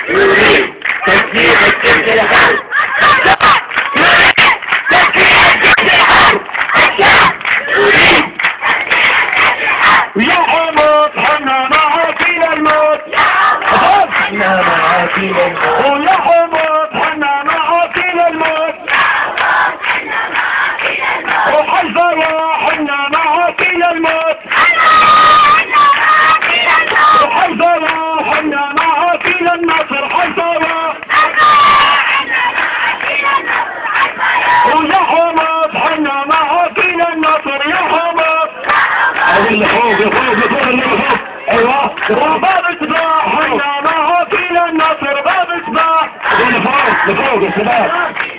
يريد تسليم الجيش الحر. يا حمود حنا معاك إلى الموت. حنا معاك إلى الموت. ويا حمود حنا معاك إلى الموت. وحيدر حنا معاك إلى الموت. وحيدر حنا معاك إلى النصر. حيدر ويا حمود حنا معاك إلى النصر. يا حمود اللي فوق اللي فوق. ايوه وباب سباح حنا معاك إلى النصر. باب سباح اللي فوق يا شباب.